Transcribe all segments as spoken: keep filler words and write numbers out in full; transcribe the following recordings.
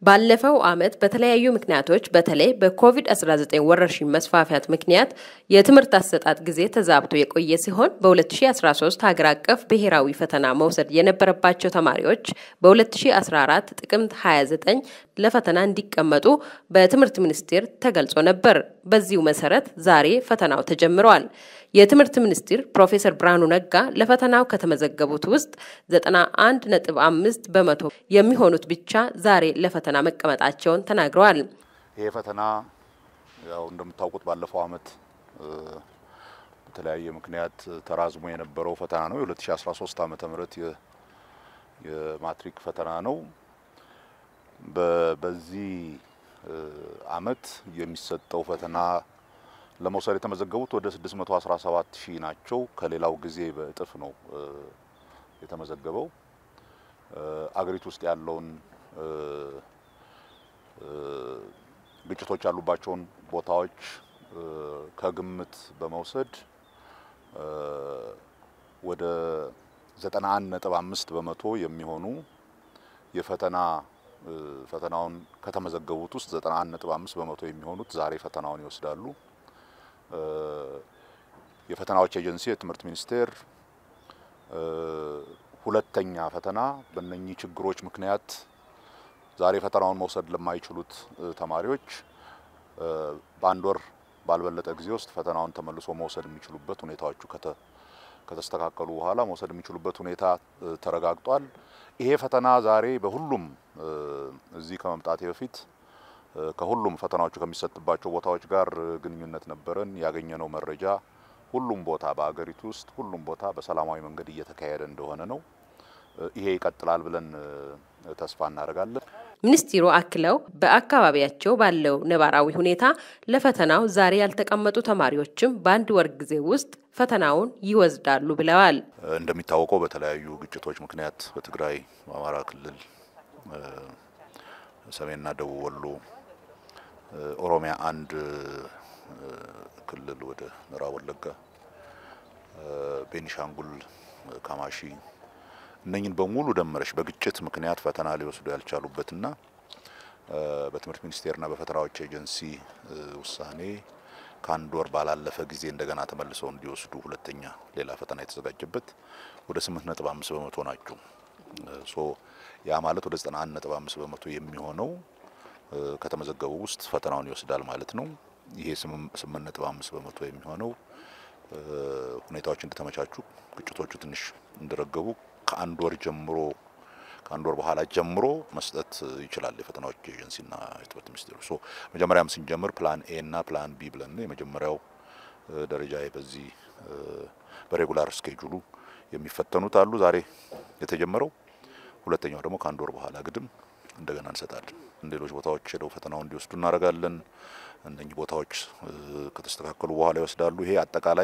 ባለፈው አመት በተለያዩ ምክንያቶች በተለይ በኮቪድ አስራ ዘጠኝ ወረርሽኝ መስፋፋት ምክንያት የትምህርት አሰጣጥ ጊዜ ተዛብቶ የቆየ ሲሆን በ2013 ሀገር አቀፍ ብሔራዊ ፈተና መውሰድ የነበረባቸው ተማሪዎች በ2014 ጥቅምት ሃያ ዘጠኝ ለፈተና እንዲቀመጡ በትምህርት ሚኒስቴር ተገልጾ ነበር። በዚሁ መሰረት ዛሬ ፈተናው ተጀምሯል። የትምህርት ሚኒስቴር ፕሮፌሰር ብርሃኑ ነጋ ለፈተናው ከተመዘገቡት ውስጥ ዘጠና አንድ ነጥብ አምስት በመቶ የሚሆኑት ብቻ ዛሬ ለፈተና መቀመጣቸውን ተናግረዋል። ይሄ ፈተና ያው እንደምታውቁት ባለፈው አመት በተለያየ ምክንያት ተራዝሞ የነበረው ፈተና ነው። የ2013 ዓመተ ምህረት የማትሪክ ፈተና ነው። በዚህ አመት የሚሰጠው ፈተና ለመውሰድ የተመዘገቡት ወደ ስድስት መቶ አስራ ሰባት ሺህ ናቸው። ከሌላው ጊዜ በእጥፍ ነው የተመዘገበው። አገሪቱ ውስጥ ያለውን ግጭቶች ያሉባቸውን ቦታዎች ከግምት በመውሰድ ወደ ዘጠና አንድ ነጥብ አምስት በመቶ የሚሆኑ የፈተና ፈተናውን ከተመዘገቡት ውስጥ ዘጠና አንድ ነጥብ አምስት በመቶ የሚሆኑት ዛሬ ፈተናውን ይወስዳሉ። የፈተናዎች ኤጀንሲ የትምህርት ሚኒስቴር ሁለተኛ ፈተና በእነኚህ ችግሮች ምክንያት ዛሬ ፈተናውን መውሰድ ለማይችሉት ተማሪዎች በአንድ ወር ባልበለጠ ጊዜ ውስጥ ፈተናውን ተመልሶ መውሰድ የሚችሉበት ሁኔታዎቹ ከተስተካከሉ በኋላ መውሰድ የሚችሉበት ሁኔታ ተረጋግጧል። ይሄ ፈተና ዛሬ በሁሉም እዚህ ከመምጣቴ በፊት ከሁሉም ፈተናዎቹ ከሚሰጥባቸው ቦታዎች ጋር ግንኙነት ነበረን። ያገኘነው መረጃ ሁሉም ቦታ በአገሪቱ ውስጥ ሁሉም ቦታ በሰላማዊ መንገድ እየተካሄደ እንደሆነ ነው። ይሄ ይቀጥላል ብለን ተስፋ እናደርጋለን። ሚኒስትሩ አክለው በአካባቢያቸው ባለው ነባራዊ ሁኔታ ለፈተናው ዛሬ ያልተቀመጡ ተማሪዎችም በአንድ ወር ጊዜ ውስጥ ፈተናውን ይወስዳሉ ብለዋል። እንደሚታወቀው በተለያዩ ግጭቶች ምክንያት በትግራይ፣ በአማራ ክልል፣ ሰሜንና ደቡብ ወሎ፣ ኦሮሚያ አንድ ክልል ወደ ምዕራብ ወለጋ፣ ቤኒሻንጉል፣ ካማሺ እነኝን በሙሉ ደመረሽ በግጭት ምክንያት ፈተና ሊወስዱ ያልቻሉበትና በትምህርት ሚኒስቴርና በፈተናዎች ኤጀንሲ ውሳኔ ከአንድ ወር ባላለፈ ጊዜ እንደገና ተመልሰው እንዲወስዱ ሁለተኛ ሌላ ፈተና የተዘጋጀበት ወደ ስምንት ነጥብ አምስት በመቶ ናቸው። ሶ ያ ማለት ወደ ዘጠና አንድ ነጥብ አምስት በመቶ የሚሆነው ከተመዘገቡ ውስጥ ፈተናውን ይወስዳል ማለት ነው። ይሄ ስምንት ነጥብ አምስት በመቶ የሚሆነው ሁኔታዎች እንደተመቻቹ ግጭቶቹ ትንሽ እንደረገቡ ከአንድ ወር ጀምሮ ከአንድ ወር በኋላ ጀምሮ መስጠት ይችላል የፈተናዎች ኤጀንሲና የትምህርት ሚኒስቴር። ሶ መጀመሪያም ስንጀምር ፕላን ኤ እና ፕላን ቢ ብለን የመጀመሪያው ደረጃ በዚህ በሬጉላር ስኬጁሉ የሚፈተኑት አሉ ዛሬ የተጀመረው። ሁለተኛው ደግሞ ከአንድ ወር በኋላ ግድም እንደገና እንሰጣለን። እንደሌሎች ቦታዎች ሄደው ፈተናውን እንዲወስዱ እናደርጋለን። እነኚህ ቦታዎች ከተስተካከሉ በኋላ ይወስዳሉ። ይሄ አጠቃላይ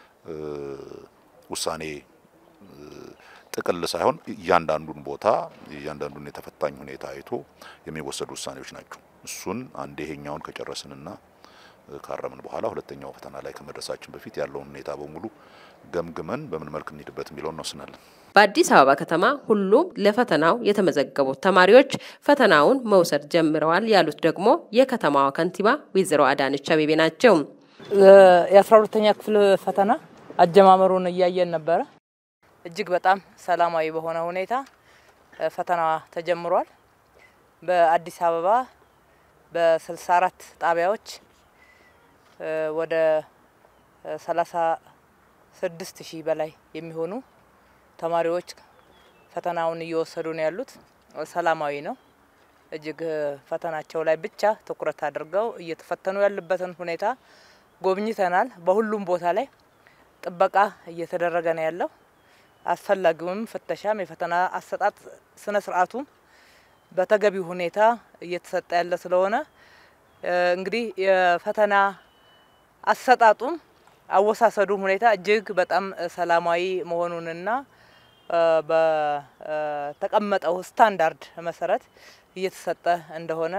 ውሳኔ ጥቅል ሳይሆን እያንዳንዱን ቦታ እያንዳንዱን የተፈታኝ ሁኔታ አይቶ የሚወሰዱ ውሳኔዎች ናቸው። እሱን አንዴ ይሄኛውን ከጨረስንና ካረምን በኋላ ሁለተኛው ፈተና ላይ ከመድረሳችን በፊት ያለውን ሁኔታ በሙሉ ገምግመን በምን መልኩ እንሂድበት የሚለውን እንወስናለን። በአዲስ አበባ ከተማ ሁሉም ለፈተናው የተመዘገቡት ተማሪዎች ፈተናውን መውሰድ ጀምረዋል ያሉት ደግሞ የከተማዋ ከንቲባ ወይዘሮ አዳነች አቤቤ ናቸው። የአስራ ሁለተኛ ክፍል ፈተና አጀማመሩን እያየን ነበር። እጅግ በጣም ሰላማዊ በሆነ ሁኔታ ፈተና ተጀምሯል። በአዲስ አበባ በስልሳ አራት ጣቢያዎች ወደ ሰላሳ ስድስት ሺህ በላይ የሚሆኑ ተማሪዎች ፈተናውን እየወሰዱ ነው ያሉት። ሰላማዊ ነው። እጅግ ፈተናቸው ላይ ብቻ ትኩረት አድርገው እየተፈተኑ ያሉበትን ሁኔታ ጎብኝተናል። በሁሉም ቦታ ላይ ጥበቃ እየተደረገ ነው ያለው። አስፈላጊውም ፍተሻም የፈተና አሰጣጥ ስነ ስርዓቱ በተገቢው ሁኔታ እየተሰጠ ያለ ስለሆነ እንግዲህ የፈተና አሰጣጡም አወሳሰዱም ሁኔታ እጅግ በጣም ሰላማዊ መሆኑንና በተቀመጠው ስታንዳርድ መሰረት እየተሰጠ እንደሆነ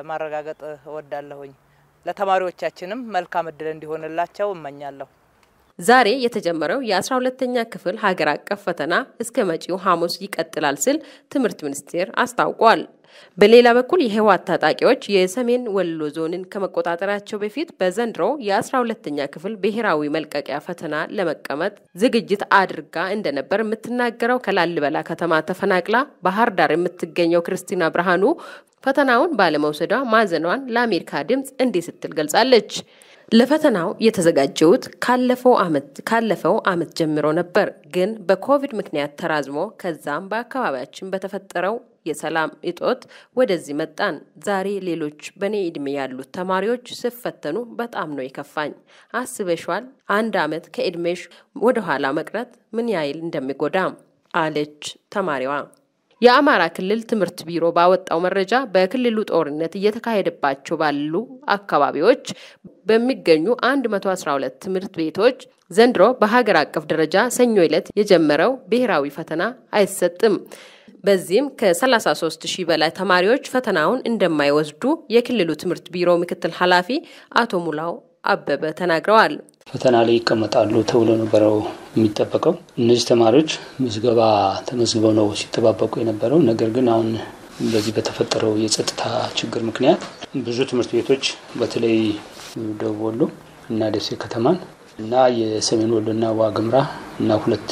ማረጋገጥ እወዳለሁኝ። ለተማሪዎቻችንም መልካም እድል እንዲሆንላቸው እመኛለሁ። ዛሬ የተጀመረው የ12ኛ ክፍል ሀገር አቀፍ ፈተና እስከ መጪው ሐሙስ ይቀጥላል ሲል ትምህርት ሚኒስቴር አስታውቋል። በሌላ በኩል የህወሓት ታጣቂዎች የሰሜን ወሎ ዞንን ከመቆጣጠራቸው በፊት በዘንድሮ የ12ኛ ክፍል ብሔራዊ መልቀቂያ ፈተና ለመቀመጥ ዝግጅት አድርጋ እንደነበር የምትናገረው ከላሊበላ ከተማ ተፈናቅላ ባህር ዳር የምትገኘው ክርስቲና ብርሃኑ ፈተናውን ባለመውሰዷ ማዘኗን ለአሜሪካ ድምጽ እንዲህ ስትል ገልጻለች። ለፈተናው የተዘጋጀውት ካለፈው አመት ካለፈው አመት ጀምሮ ነበር፣ ግን በኮቪድ ምክንያት ተራዝሞ ከዛም በአካባቢያችን በተፈጠረው የሰላም እጦት ወደዚህ መጣን። ዛሬ ሌሎች በኔ እድሜ ያሉት ተማሪዎች ሲፈተኑ በጣም ነው የከፋኝ። አስበሽዋል? አንድ አመት ከእድሜሽ ወደ ኋላ መቅረት ምን ያህል እንደሚጎዳም አለች ተማሪዋ። የአማራ ክልል ትምህርት ቢሮ ባወጣው መረጃ በክልሉ ጦርነት እየተካሄደባቸው ባሉ አካባቢዎች በሚገኙ አንድ መቶ አስራ ሁለት ትምህርት ቤቶች ዘንድሮ በሀገር አቀፍ ደረጃ ሰኞ ዕለት የጀመረው ብሔራዊ ፈተና አይሰጥም። በዚህም ከ33 ሺህ በላይ ተማሪዎች ፈተናውን እንደማይወስዱ የክልሉ ትምህርት ቢሮ ምክትል ኃላፊ አቶ ሙላው አበበ ተናግረዋል። ፈተና ላይ ይቀመጣሉ ተብሎ ነበረው የሚጠበቀው። እነዚህ ተማሪዎች ምዝገባ ተመዝግበው ነው ሲተባበቁ የነበረው። ነገር ግን አሁን በዚህ በተፈጠረው የጸጥታ ችግር ምክንያት ብዙ ትምህርት ቤቶች በተለይ ደቡብ ወሎ እና ደሴ ከተማን እና የሰሜን ወሎና ዋግምራ እና ሁለት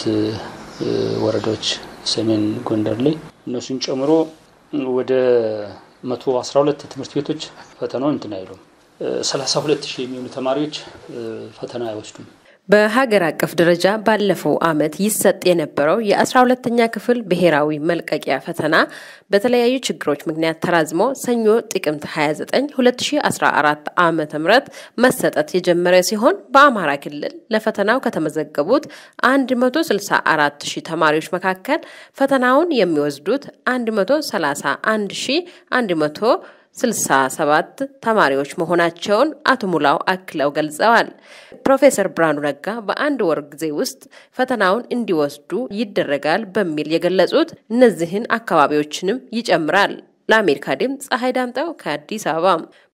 ወረዳዎች ሰሜን ጎንደር ላይ እነሱን ጨምሮ ወደ መቶ አስራ ሁለት ትምህርት ቤቶች ፈተናውን እንትን አይሉም። ሰላሳ ሁለት ሺህ የሚሆኑ ተማሪዎች ፈተና አይወስዱም። በሀገር አቀፍ ደረጃ ባለፈው አመት ይሰጥ የነበረው የ12ኛ ክፍል ብሔራዊ መልቀቂያ ፈተና በተለያዩ ችግሮች ምክንያት ተራዝሞ ሰኞ ጥቅምት ሃያ ዘጠኝ ሁለት ሺህ አስራ አራት ዓመተ ምህረት መሰጠት የጀመረ ሲሆን በአማራ ክልል ለፈተናው ከተመዘገቡት አንድ መቶ ስልሳ አራት ሺህ ተማሪዎች መካከል ፈተናውን የሚወስዱት አንድ መቶ ሰላሳ አንድ ሺህ አንድ መቶ ስልሳ ሰባት ተማሪዎች መሆናቸውን አቶ ሙላው አክለው ገልጸዋል። ፕሮፌሰር ብርሃኑ ነጋ በአንድ ወር ጊዜ ውስጥ ፈተናውን እንዲወስዱ ይደረጋል በሚል የገለጹት እነዚህን አካባቢዎችንም ይጨምራል። ለአሜሪካ ድምጽ ፀሐይ ዳምጠው ከአዲስ አበባ